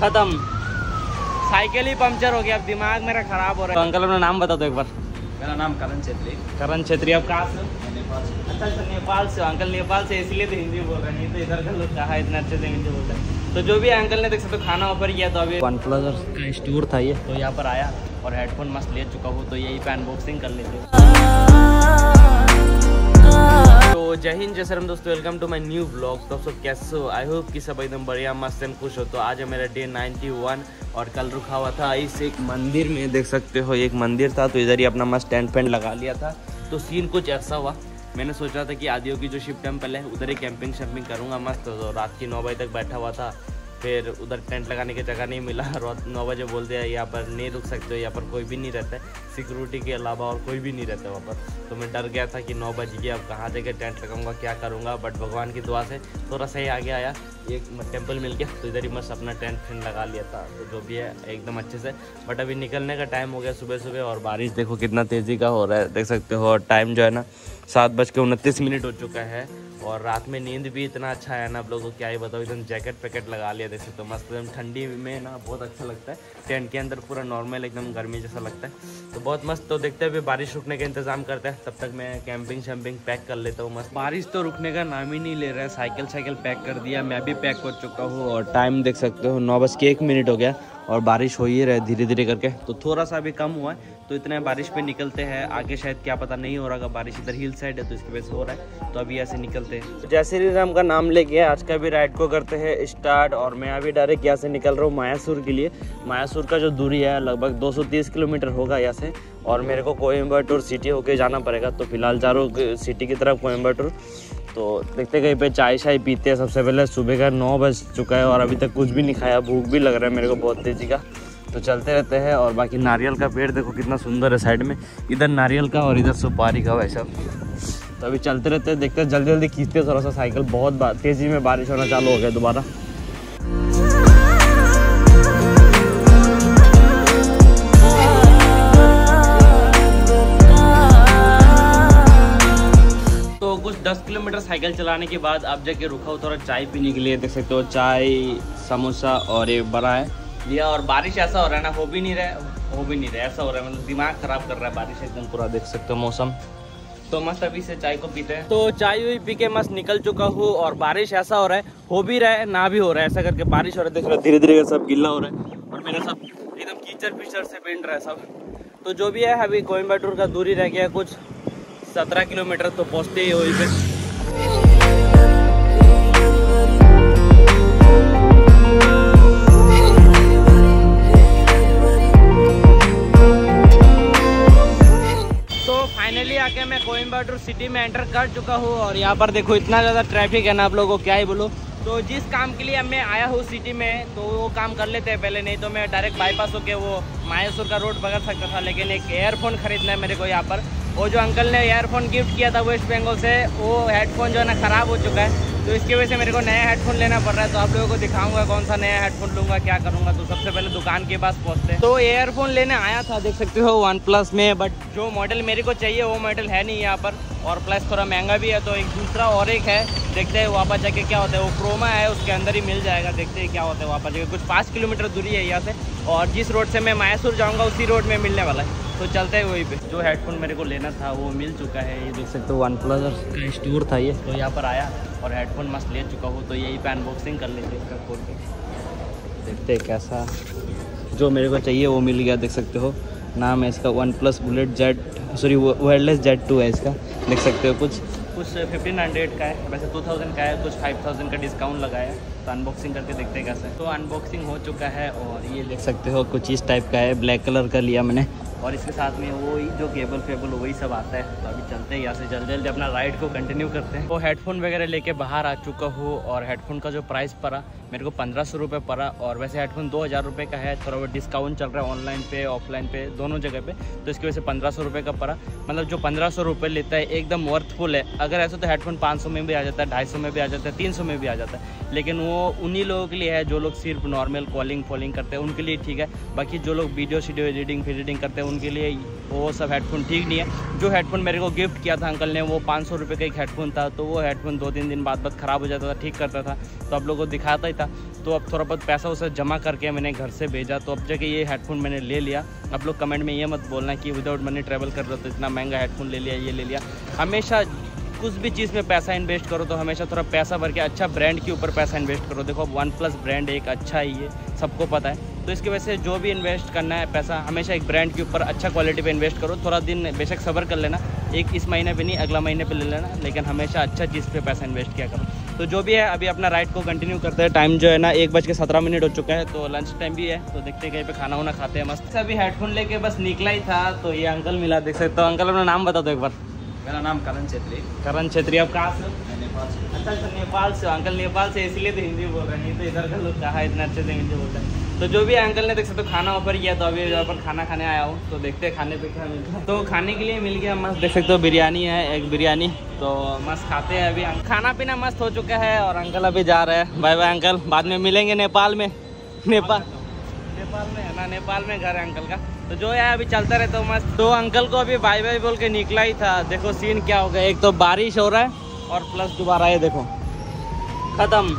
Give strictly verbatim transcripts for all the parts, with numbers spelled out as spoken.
खत्म, साइकिल ही पंक्चर हो गया। अब दिमाग मेरा खराब हो रहा है। तो अंकल अपना नाम बता दो एक बार। मेरा नाम करण छेत्री। करण छेत्री। आप कहाँ से? नेपाल से। अच्छा अच्छा, नेपाल से। अंकल नेपाल से इसलिए तो हिंदी बोल रहे हैं, नहीं तो इधर का लोग कहा इतने अच्छे से हिंदी बोलते हैं। तो जो भी अंकल ने देख सकते खाना ऑफर किया, तो अभी वन प्लस का स्टोर था ये, तो यहाँ पर आया और हेडफोन मस्त ले चुका हूँ, तो यही पे अनबॉक्सिंग कर लेते। तो जय हिंद जय श्रीराम दोस्तों, welcome to my new blog. तो सब कैसे हो? आई होप कि सब एकदम बढ़िया मस्त एंड खुश हो। तो आज है मेरा डे नाइन्टी वन और कल रुका हुआ था इस एक मंदिर में, देख सकते हो एक मंदिर था, तो इधर ही अपना मस्त टेंट पेंट लगा लिया था। तो सीन कुछ ऐसा हुआ, मैंने सोचा था कि आदियों की जो शिव टेम्पल है उधर ही कैंपिंग शैम्पिंग करूँगा मस्त। तो रात की नौ बजे तक बैठा हुआ था, फिर उधर टेंट लगाने की जगह नहीं मिला। रात नौ बजे बोल दिया यहाँ पर नहीं रुक सकते हो, यहाँ पर कोई भी नहीं रहता है, सिक्योरिटी के अलावा और कोई भी नहीं रहता है वहाँ पर। तो मैं डर गया था कि नौ बज गया, अब कहाँ जाके टेंट लगाऊंगा, क्या करूँगा। बट भगवान की दुआ से थोड़ा सही आगे आया, एक टेम्पल मिल गया, तो इधर ही मस्त अपना टेंट फेंट लगा लिया था। तो जो भी है एकदम अच्छे से। बट अभी निकलने का टाइम हो गया सुबह सुबह, और बारिश देखो कितना तेज़ी का हो रहा है, देख सकते हो। और टाइम जो है ना सात बज के उनतीस मिनट हो चुका है, और रात में नींद भी इतना अच्छा है ना, आप लोगों को क्या ही बताओ। एकदम जैकेट पैकेट लगा लिया, देख सकते हो मस्त एकदम। ठंडी में ना बहुत अच्छा लगता है, टेंट के अंदर पूरा नॉर्मल एकदम गर्मी जैसा लगता है, तो बहुत मस्त। तो देखते हैं अभी बारिश रुकने का इंतजाम करते हैं, तब तक मैं कैंपिंग शैम्पिंग पैक कर लेता हूँ मस्त। बारिश तो रुकने का नाम ही नहीं ले रहा है, साइकिल साइकिल पैक कर दिया, मैं भी पैक कर चुका हूँ। और टाइम देख सकते हो नौ बज के एक मिनट हो गया, और बारिश हो ही रहा है धीरे धीरे करके। तो थोड़ा सा अभी कम हुआ है, तो इतने बारिश पे निकलते हैं। आगे शायद क्या पता नहीं हो रहा, बारिश इधर हिल साइड है तो इसकी वजह से हो रहा है, तो अभी ऐसे निकलते हैं। जय श्री राम का नाम लेके आज का भी राइड को करते हैं स्टार्ट। और मैं अभी डायरेक्ट यहाँ से निकल रहा हूँ मायासुर के लिए। मायासुर का जो दूरी है लगभग दो सौ तीस किलोमीटर होगा यहाँ से, और मेरे को कोयम्बटूर सिटी होके जाना पड़ेगा। तो फिलहाल जा रहा हूँ सिटी की तरफ कोयम्बटूर। तो देखते कहीं पे चाय शाय पीते हैं। सबसे पहले सुबह का नौ बज चुका है और अभी तक कुछ भी नहीं खाया, भूख भी लग रहा है मेरे को बहुत तेज़ी का। तो चलते रहते हैं। और बाकी नारियल का पेड़ देखो कितना सुंदर है साइड में, इधर नारियल का और इधर सुपारी का वैसा। तो अभी चलते रहते हैं, देखते हैं जल्दी जल्दी खींचते हैं थोड़ा सा साइकिल। बहुत तेज़ी में बारिश होना चालू हो गया दोबारा। तो कुछ दस किलोमीटर साइकिल चलाने के बाद अब जाके रुका हो थोड़ा चाय पीने के लिए। देख सकते हो चाय समोसा और ये बड़ा है लिया। और बारिश ऐसा हो रहा है ना, हो भी नहीं रहा है हो भी नहीं रहा है ऐसा हो रहा है, मतलब दिमाग खराब कर रहा है बारिश एकदम पूरा, देख सकते हो मौसम। तो मस्त अभी से चाय को पीते हैं। तो चाय हुई पी के मस्त निकल चुका हूँ, और बारिश ऐसा हो रहा है, हो भी रहा है ना भी हो रहा है, ऐसा करके बारिश हो रहा है। देख रहे हो धीरे धीरे सब गिल्ला हो रहा है, और मेरा सब एकदम कीचड़ पिचड़ से पेंट रहा है सब। तो जो भी है अभी कोयम्बटूर का दूरी रह गया कुछ सत्रह किलोमीटर, तो पहुँचते ही वहीं पे। फाइनली आके मैं कोयम्बटूर सिटी में एंटर कर चुका हूँ, और यहाँ पर देखो इतना ज़्यादा ट्रैफिक है ना, आप लोगों को क्या ही बोलो। तो जिस काम के लिए अब मैं आया हूँ सिटी में, तो वो काम कर लेते हैं पहले, नहीं तो मैं डायरेक्ट बाईपास होके वो मायासुर का रोड पकड़ सकता था। लेकिन एक एयरफोन खरीदना है मेरे को यहाँ पर। वो जो अंकल ने एयरफोन गिफ्ट किया था वेस्ट बंगाल से, वो हेडफोन जो है ना ख़राब हो चुका है, तो इसकी वजह से मेरे को नया हेडफोन लेना पड़ रहा है। तो आप लोगों को दिखाऊंगा कौन सा नया हेडफोन लूँगा, क्या करूँगा। तो सबसे पहले दुकान के पास पहुँचते हैं। तो एयरफोन लेने आया था, देख सकते हो वन प्लस में, बट जो मॉडल मेरे को चाहिए वो मॉडल है नहीं यहाँ पर, और प्लस थोड़ा महंगा भी है। तो एक दूसरा और एक है, देखते हैं वहाँ पर जाके क्या होता है। वो क्रोमा है, उसके अंदर ही मिल जाएगा, देखते हैं क्या होता है वहाँ पर जाके। कुछ पाँच किलोमीटर दूरी है यहाँ से, और जिस रोड से मैं मायासुर जाऊँगा उसी रोड में मिलने वाला है। तो चलते हैं वहीं पे। जो हेडफोन मेरे को लेना था वो मिल चुका है, ये देख सकते हो वन प्लस का स्टोर था ये। तो यहाँ पर आया और हेडफोन मस्त ले चुका हूँ, तो यही पे अनबॉक्सिंग कर लेते हैं इसका खोल के, देखते हैं कैसा। जो मेरे को चाहिए वो मिल गया, देख सकते हो नाम है इसका OnePlus bullet Z, sorry wireless Z two है इसका, देख सकते हो। कुछ कुछ फिफ्टीन हंड्रेड का है, वैसे टू थाउजेंड का है, कुछ फाइव थाउजेंड का डिस्काउंट लगाया है। तो अनबॉक्सिंग करके देखते हैं कैसा है। तो अनबॉक्सिंग हो चुका है, और ये देख सकते हो कुछ इस टाइप का है, ब्लैक कलर का लिया मैंने, और इसके साथ में वही जो केबल फेबल वही सब आता है। तो अभी चलते हैं यहाँ से, जल्दी जल्दी अपना राइड को कंटिन्यू करते हैं। वो हेडफोन वगैरह लेके बाहर आ चुका हूँ, और हेडफोन का जो प्राइस पड़ा मेरे को पंद्रह सौ रुपये पड़ा। और वैसे हेडफोन दो हज़ार रुपये का है, थोड़ा बहुत डिस्काउंट चल रहा है ऑनलाइन पे ऑफलाइन पे दोनों जगह पे, तो इसकी वजह से पंद्रह सौ रुपये का पड़ा। मतलब जो पंद्रह सौ रुपये लेता है एकदम वर्थफुल है। अगर ऐसा तो हेडफोन पाँच सौ में भी आ जाता है, ढाई सौ में भी आ जाता है, तीन सौ में भी आ जाता है, लेकिन वो उन्हीं लोगों के लिए है जो लोग सिर्फ नॉर्मल कॉलिंग फॉलिंग करते हैं, उनके लिए ठीक है। बाकी जो लोग वीडियो शीडियो एडिटिंग फिडिटिंग करते हैं उनके लिए वो सब हेडफोन ठीक नहीं है। जो हेडफोन मेरे को गिफ्ट किया था अंकल ने, वो पाँच सौ रुपये का एक हेडफोन था, तो वो हेडफोन दो तीन दिन बाद बाद ख़राब हो जाता था, ठीक करता था, तो आप लोगों को दिखाता ही था। तो अब थोड़ा बहुत पैसा उसे जमा करके मैंने घर से भेजा, तो अब जाके ये हेडफोन मैंने ले लिया। आप लोग कमेंट में ये मत बोलना कि विदाउट मनी ट्रैवल कर रहे हो तो इतना महंगा हेडफोन ले लिया, ये ले लिया। हमेशा कुछ भी चीज़ में पैसा इन्वेस्ट करो तो हमेशा थोड़ा पैसा भर के अच्छा ब्रांड के ऊपर पैसा इन्वेस्ट करो। देखो वन प्लस ब्रांड एक अच्छा ही है, सबको पता है, तो इसकी वजह से जो भी इन्वेस्ट करना है पैसा हमेशा एक ब्रांड के ऊपर अच्छा क्वालिटी पे इन्वेस्ट करो। थोड़ा दिन बेशक सब्र कर लेना, एक इस महीने पे नहीं अगला महीने पे ले लेना, लेकिन हमेशा अच्छा चीज़ पे पैसा इन्वेस्ट किया करो। तो जो भी है अभी अपना राइड को कंटिन्यू करते हैं। टाइम जो है ना एक बज के सत्रह मिनट हो चुका है, तो लंच टाइम भी है, तो देखते हैं कहीं पे खाना वाना खाते हैं मस्त। अभी हेडफोन लेके बस निकला ही था तो ये अंकल मिला, देख सकते हो। अंकल अपना नाम बता दो एक बार। मेरा नाम करण छेत्री। करण छेत्री, आप कहाँ से हो? नेपाल से। अच्छा अच्छा नेपाल से। अंकल नेपाल से इसलिए तो हिंदी बोल रहे हैं, तो इधर का लोग कहा इतना अच्छे से हिंदी बोलते हैं। तो जो भी अंकल ने देख सकते हो खाना ऑफर किया, तो अभी यहाँ पर खाना खाने आया हूँ, तो देखते हैं खाने पे क्या मिलता है। तो खाने के लिए मिल गया मस्त, देख सकते हो बिरयानी है, एक बिरयानी, तो मस्त खाते हैं। अभी खाना पीना मस्त हो चुका है और अंकल अभी जा रहे हैं। बाय बाय अंकल, बाद में मिलेंगे नेपाल में। नेपाल नेपाल में है ना, नेपाल में घर है अंकल का। तो जो है अभी चलता रहता हूँ मस्त। तो अंकल को अभी बाय बाय बोल के निकला ही था, देखो सीन क्या हो गया। एक तो बारिश हो रहा है और प्लस दोबारा ये देखो खत्म,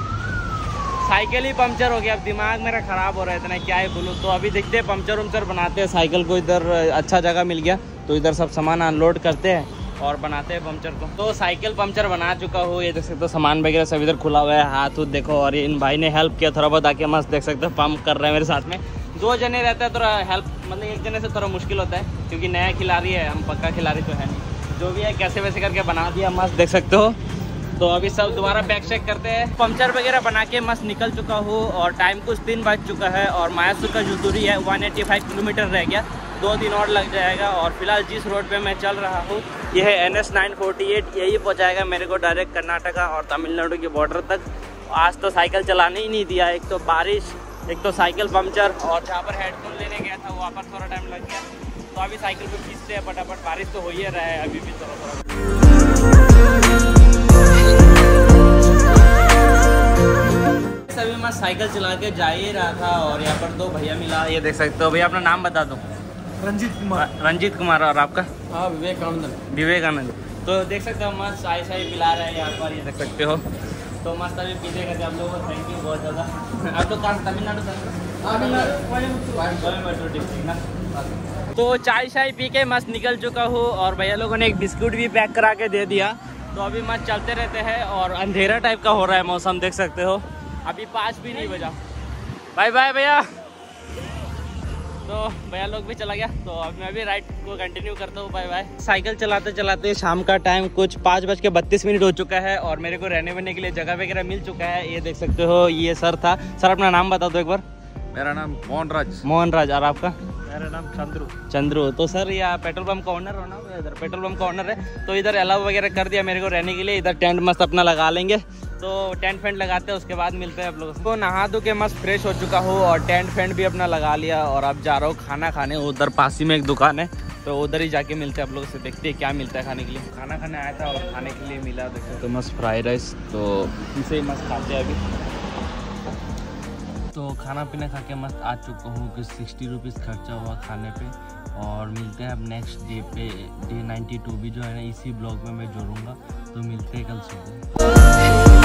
साइकिल ही पंक्चर हो गया। अब दिमाग मेरा ख़राब हो रहा है इतना, क्या ही बोलूँ। तो अभी देखते हैं पंक्चर उम्चर बनाते हैं साइकिल को। इधर अच्छा जगह मिल गया तो इधर सब सामान अनलोड करते हैं और बनाते हैं पंक्चर को। तो साइकिल पंक्चर बना चुका हूँ, ये देख सकते हो सामान वगैरह सब इधर खुला हुआ है, हाथ उथ देखो। और इन भाई ने हेल्प किया थोड़ा बहुत, आके मस्त देख सकते हो पंप कर रहे हैं मेरे साथ में। दो जने रहता है थोड़ा हेल्प, मतलब एक जने से थोड़ा मुश्किल होता है क्योंकि नया खिलाड़ी है, हम पक्का खिलाड़ी तो है नहीं। जो भी है कैसे वैसे करके बना दिया मस्त, देख सकते हो। तो अभी सब दोबारा बैक चेक करते हैं। पंक्चर वगैरह बना के मस्त निकल चुका हूँ और टाइम कुछ तीन बज चुका है और मायासुर का जो दूरी है एक सौ पचासी किलोमीटर रह गया, दो दिन और लग जाएगा। और फिलहाल जिस रोड पे मैं चल रहा हूँ ये है N S nine forty eight, यही पहुँचाएगा मेरे को डायरेक्ट कर्नाटका और तमिलनाडु के बॉर्डर तक। आज तो साइकिल चलाने ही नहीं दिया, एक तो बारिश, एक तो साइकिल पंक्चर, और जहाँ पर हेडफोन लेने गया था वहाँ पर थोड़ा टाइम लग गया। तो अभी साइकिल को खींचते हैं फटाफट, बारिश तो हो ही रहा है अभी भी थोड़ा थोड़ा। अभी मैं साइकिल चला के जा ही रहा था और यहाँ पर दो भैया मिला, ये देख सकते हो। भैया अपना नाम बता दो। रंजीत कुमार। रंजीत कुमार, और आपका? हाँ विवेकानंद। विवेकानंद। तो देख सकते हो मस्त चाय शाई पिला रहे हैं यहाँ पर, ये देख सकते हो। तो मस्त अभी पीते करके आप लोगों को थैंक यू बहुत ज़्यादा। आप लोग कहाँ, तमिलनाडु कोयम्बटूर डिस्ट्रिक्ट ना। तो चाय शाय पी के मस्त निकल चुका हूँ और भैया लोगों ने एक बिस्कुट भी पैक करा के दे दिया। तो अभी मस्त चलते रहते हैं और अंधेरा टाइप का हो रहा है मौसम, देख सकते हो। अभी पाँच भी नहीं बजा। बाय बाय भैया। तो भैया लोग भी चला गया, तो अब मैं भी राइड को कंटिन्यू करता हूँ। Bye bye. साइकिल चलाते चलाते शाम का टाइम कुछ पाँच बज के बत्तीस मिनट हो चुका है और मेरे को रहने वहने के लिए जगह वगैरह मिल चुका है। ये देख सकते हो, ये सर था। सर अपना नाम बता दो एक बार। मेरा नाम मोहन राज। मोहन राज। और आपका? मेरा नाम चंद्रू। चंद्रू। तो सर यहाँ पेट्रोल पंप का ओनर हो ना, इधर पेट्रोल पंप का ओनर है, तो इधर अलाउ वगैरह कर दिया मेरे को रहने के लिए। इधर टेंट मस्त अपना लगा लेंगे, तो टेंट फेंट लगाते हैं, उसके बाद मिलते हैं आप लोगों से। तो नहा धो के मस्त फ्रेश हो चुका हूँ और टेंट फेंट भी अपना लगा लिया और अब जा रहा हूँ खाना खाने। उधर पास ही में एक दुकान है, तो उधर ही जाके मिलते हैं आप लोगों से, देखते हैं क्या मिलता है खाने के लिए। खाना खाने आया था और खाने के लिए मिला देखो तो मस्त फ्राइड राइस, तो इसे ही मस्त खाते हैं अभी। तो खाना पीना खा के मस्त आ चुका हूँ कि सिक्सटी रुपीज़ खर्चा हुआ खाने पे। और मिलते हैं अब नेक्स्ट डे पे, डे नाइन्टी टू भी जो है ना इसी ब्लॉग में मैं जोड़ूंगा। तो मिलते हैं कल सुबह।